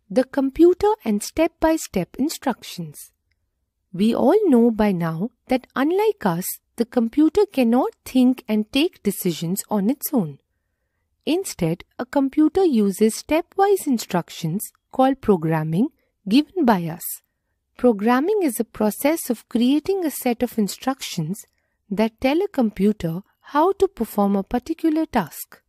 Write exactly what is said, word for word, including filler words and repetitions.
The computer and step-by-step instructions. We all know by now that unlike us, the computer cannot think and take decisions on its own. Instead, a computer uses stepwise instructions called programming given by us. Programming is a process of creating a set of instructions that tell a computer how to perform a particular task.